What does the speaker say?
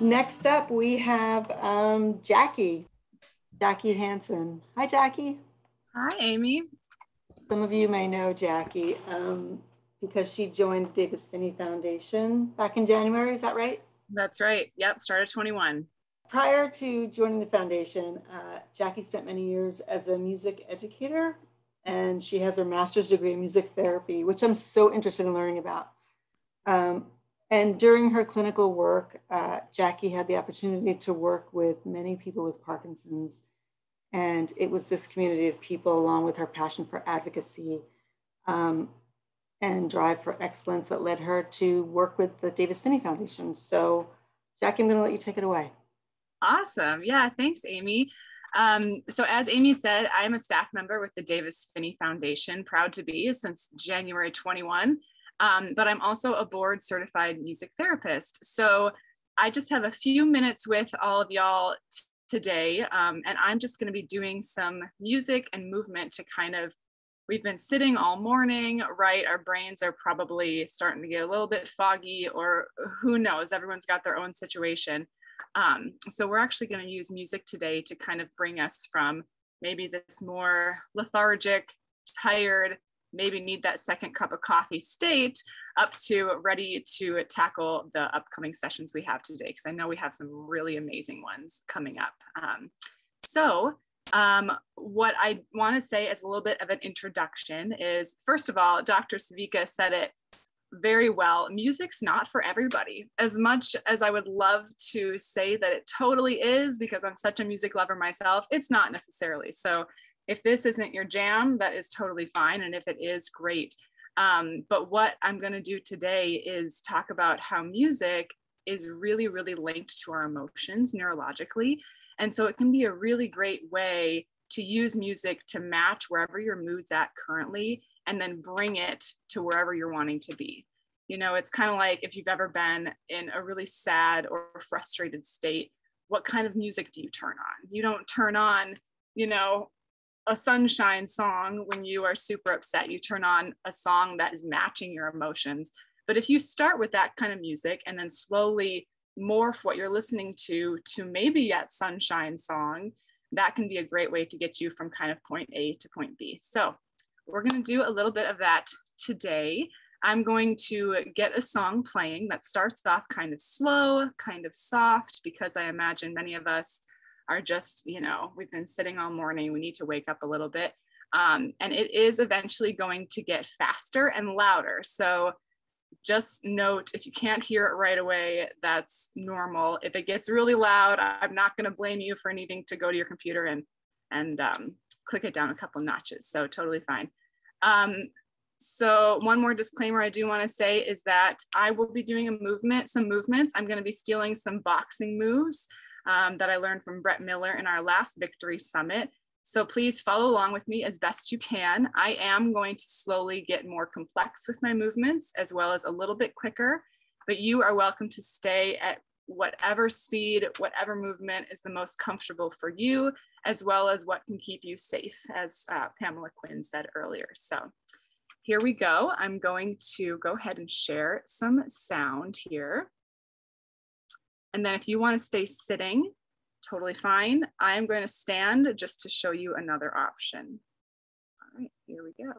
Next up, we have Jackie Hansen. Hi, Jackie. Hi, Amy. Some of you may know Jackie because she joined the Davis Phinney Foundation back in January. Is that right? That's right. Yep, started 21. Prior to joining the foundation, Jackie spent many years as a music educator, and she has her master's degree in music therapy, which I'm so interested in learning about. And during her clinical work, Jackie had the opportunity to work with many people with Parkinson's. And it was this community of people, along with her passion for advocacy and drive for excellence, that led her to work with the Davis Phinney Foundation. So, Jackie, I'm going to let you take it away. Awesome. Yeah, thanks, Amy. So as Amy said, I'm a staff member with the Davis Phinney Foundation, proud to be since January 21. But I'm also a board certified music therapist. So I just have a few minutes with all of y'all today. And I'm just going to be doing some music and movement to we've been sitting all morning, right? Our brains are probably starting to get a little bit foggy, or who knows, everyone's got their own situation. So we're actually going to use music today to kind of bring us from maybe this more lethargic, tired, maybe need that second cup of coffee state up to ready to tackle the upcoming sessions we have today, because I know we have some really amazing ones coming up. What I want to say as a little bit of an introduction is, first of all, Dr. Savika said it very well. Music's not for everybody. As much as I would love to say that it totally is, because I'm such a music lover myself, it's not necessarily. So if this isn't your jam, that is totally fine. And if it is, great. But what I'm going to do today is talk about how music is really, really linked to our emotions neurologically. And so it can be a really great way to use music to match wherever your mood's at currently, and then bring it to wherever you're wanting to be. You know, it's kind of like if you've ever been in a really sad or frustrated state, what kind of music do you turn on? You don't turn on, you know, a sunshine song when you are super upset. You turn on a song that is matching your emotions. But if you start with that kind of music and then slowly morph what you're listening to maybe that sunshine song, that can be a great way to get you from kind of point A to point B. So we're going to do a little bit of that today. I'm going to get a song playing that starts off kind of slow, kind of soft, because I imagine many of us are just, you know, we've been sitting all morning, we need to wake up a little bit. And it is eventually going to get faster and louder. So just note, if you can't hear it right away, that's normal. If it gets really loud, I'm not going to blame you for needing to go to your computer and click it down a couple notches. So totally fine. So one more disclaimer I do want to say is that I will be doing some movements. I'm going to be stealing some boxing moves that I learned from Brett Miller in our last Victory Summit. So please follow along with me as best you can. I am going to slowly get more complex with my movements, as well as a little bit quicker, but you are welcome to stay at whatever speed, whatever movement is the most comfortable for you, as well as what can keep you safe, as Pamela Quinn said earlier. So here we go. I'm going to go ahead and share some sound here. And then if you want to stay sitting, totally fine. I am going to stand just to show you another option. All right, here we go.